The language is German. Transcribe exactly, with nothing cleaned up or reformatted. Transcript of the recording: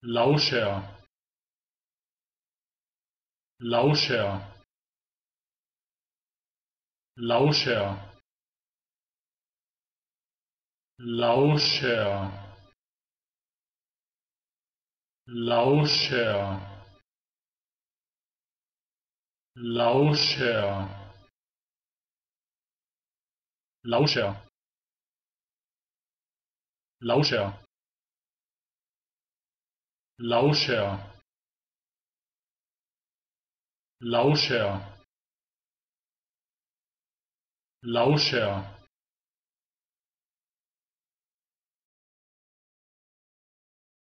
Lauscher, Lauscher, Lauscher, Lauscher, Lauscher, Lauscher, Lauscher, Lauscher, Lauscher, Lauscher, Lauscher,